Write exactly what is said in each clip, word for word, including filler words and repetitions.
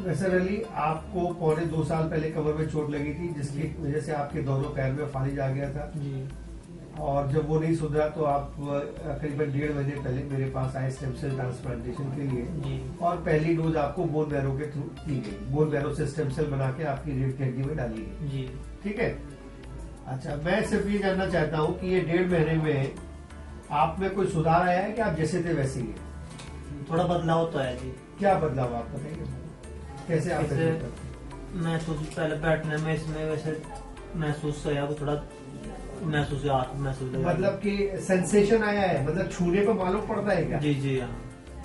Naturally आपको पौने दो साल पहले कमर में चोट लगी थी, जिसकी वजह से आपके दोनों पैर में फालिज आ गया था जी। और जब वो नहीं सुधरा तो आप करीबन डेढ़ महीने पहले मेरे पास आए स्टेम सेल ट्रांसप्लांटेशन के लिए जी। और पहली डोज आपको बोन मैरो के थ्रू दी गई। बोन मैरो से स्टेम सेल बना के आपकी रीढ़ की हड्डी में डाली गई जी। ठीक है। अच्छा, मैं सिर्फ ये जानना चाहता हूँ कि ये डेढ़ महीने में आप में कोई सुधार आया है कि आप जैसे थे वैसे ही है? थोड़ा बदलाव तो है जी। क्या बदलाव आप बताइए, कैसे आप मैं तो पहले बैठने में इसमें वैसे महसूस होया वो थोड़ा महसूस हाथ महसूस मतलब कि सेंसेशन आया है, मतलब छूने पे मालूम पड़ता है क्या? जी जी हाँ।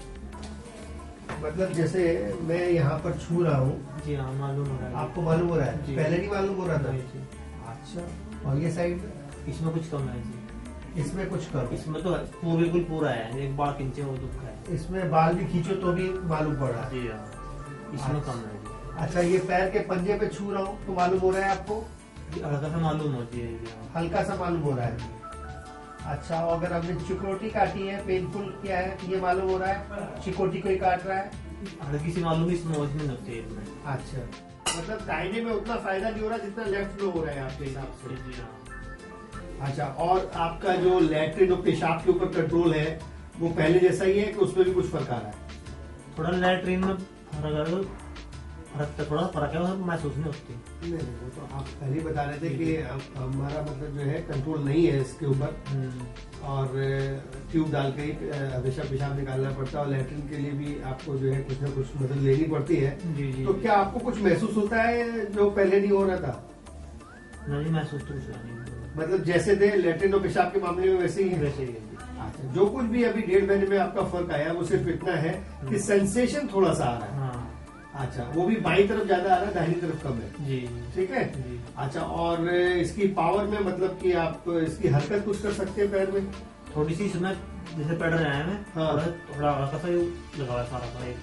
मतलब जैसे मैं यहाँ पर छू रहा हूँ जी हाँ, मालूम हो रहा है। आपको मालूम हो रहा है? पहले नहीं मालूम हो रहा था? जी। अच्छा, और ये साइड इसमें कुछ कम है जी। इसमें कुछ कम? इसमें तो वो बिल्कुल पूरा है, एक बाल खींचे वो दुख है। इसमें बाल भी खींचो तो भी मालूम पड़ रहा है? जी हाँ, इसमें कम है जी। अच्छा, ये पैर के पंजे पे छू रहा हूँ तो मालूम हो रहा है आपको? हल्का सा मालूम होती है जी। हल्का सा मालूम हो रहा है। अच्छा, और अगर हमने चिकोटी काटी है, पेनफुल क्या है ये मालूम हो रहा है? चिकोटी कोई काट रहा है? हल्की सी मालूम इसमें में होती है इसमें। अच्छा, मतलब दाहिने में उतना फायदा नहीं हो रहा जितना लेफ्ट में हो रहा है आपके हिसाब से? जी हाँ। अच्छा, और आपका जो लैट्रिन और पेशाब के ऊपर कंट्रोल है वो पहले जैसा ही है कि उसमें भी कुछ फर्क आ रहा है? थोड़ा लैट्रिन में फर्क फर्क थोड़ा फर्क है, महसूस नहीं होती। नहीं नहीं, वो तो आप पहले ही बता रहे थे कि हमारा मतलब जो है कंट्रोल नहीं है इसके ऊपर और ट्यूब डाल के ही हमेशा पेशाब निकालना पड़ता है और लैट्रिन के लिए भी आपको जो है कुछ ना कुछ मदद लेनी पड़ती है। जी जी। तो क्या आपको कुछ महसूस होता है जो पहले नहीं हो रहा था? नहीं, महसूस तो कुछ नहीं। मतलब जैसे थे लैट्रिन और पेशाब के मामले में वैसे ही है? वैसे ही है। अच्छा, जो कुछ भी अभी डेढ़ महीने में आपका फर्क आया वो सिर्फ इतना है कि सेंसेशन थोड़ा सा आ रहा है। हाँ। अच्छा, वो भी बाईं तरफ ज्यादा आ रहा है, दाहिनी तरफ कम है? जी। ठीक है जी। अच्छा, और इसकी पावर में मतलब कि आप इसकी हरकत कुछ कर सकते हैं पैर में? थोड़ी सी इसमें जैसे पढ़ रहे हैं मैं हाँ। थोड़ा थोड़ा हल्का सा लगा हुआ सारा सारा एक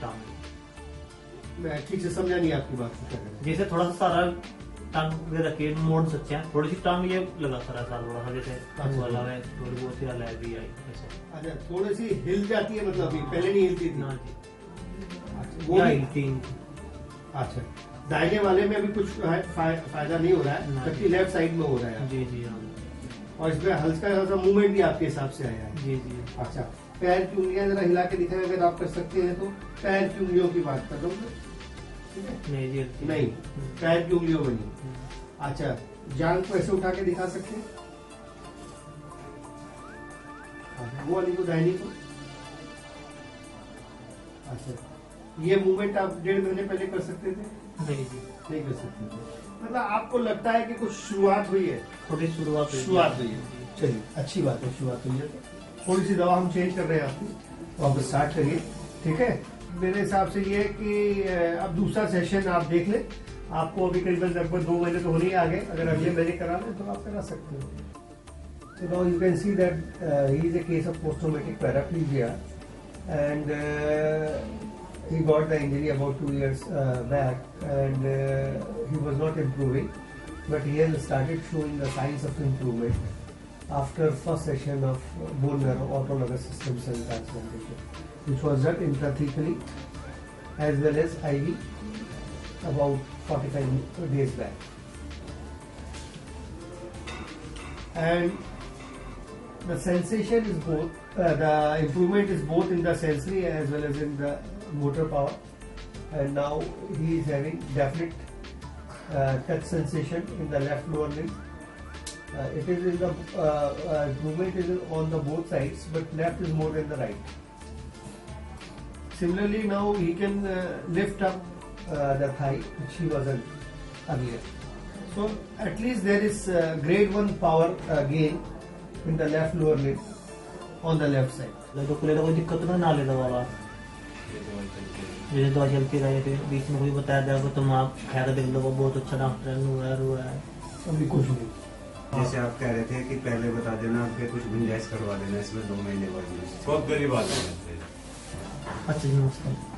टांग। मैं ठीक से समझा नहीं आपकी बात क्या करें। जैसे थोड़ा सा सारा टांग दे रखी है, मोड़ सकते हैं थोड़ी सी टांग ये लगा सारा सारा थोड़ा सा जैसे अच्छा। वाला है, थोड़ी बहुत सी अलग भी आई ऐसे। अच्छा, थोड़ी सी हिल जाती है मतलब अभी, पहले नहीं हिलती थी? ना जी। अच्छा, वो या भी- हिलती। अच्छा, दाहिने वाले में अभी कुछ फायदा नहीं हो रहा है जबकि लेफ्ट साइड में हो रहा है? जी जी हाँ। और इसमें हल्का हल्का मूवमेंट भी आपके हिसाब से आया है? जी जी। अच्छा, पैर की उंगलियां जरा हिला के दिखाएं अगर आप कर सकते हैं तो। पैर की उंगलियों की बात कर रहा हूँ, ठीक है? नहीं जी हिलती नहीं, पैर की उंगलियों में नहीं। अच्छा, जांघ को ऐसे उठा के दिखा सकते हैं? वो वाली को, दाहिनी को। अच्छा, ये मूवमेंट आप डेढ़ महीने पहले कर सकते थे? नहीं जी नहीं कर सकते थे। मतलब आपको लगता है कि कुछ शुरुआत हुई है? थोड़ी शुरुआत हुई शुरुआत हुई है, चलिए अच्छी बात है, शुरुआत हुई है। थोड़ी सी दवा हम चेंज कर रहे हैं आपकी, तो आप स्टार्ट करिए, ठीक है? मेरे हिसाब से ये है कि अब दूसरा सेशन आप देख लें। आपको अभी करीबन लगभग दो महीने तो होने ही आ गए, अगर अगले महीने करा लें तो आप करा सकते हो। So now you can see that uh, he is a case of post-traumatic paraplegia, and uh, he got the injury about two years uh, back, and uh, he was not improving, but he has started showing the signs of improvement after first session of bone marrow autologous stem cell transplantation, which was done intrathecally as well as I V about forty-five days back. And the sensation is both, uh, the improvement is both in the sensory as well as in the motor power, and now he is having definite uh, touch sensation in the left lower limb. Uh, it is in the uh, uh, improvement is on the both sides, but left is more than the right. Similarly, now he can uh, lift up uh, the thigh, which he wasn't earlier. So at least there is uh, grade one power uh, gain in the left lower limb on the left side. तो कोई दिक्कत ना ना ले दवा वाला जैसे दवा चलती रहे थे, बीच में कोई बताया था कि तुम आप खा के देख लो, बहुत अच्छा डॉक्टर है, रो है रो है अभी कुछ नहीं। जैसे आप कह रहे थे कि पहले बता देना, आपके कुछ गुंजाइश करवा देना इसमें दो महीने बाद। बहुत गरीब आदमी है। अच्छा जी नमस्कार।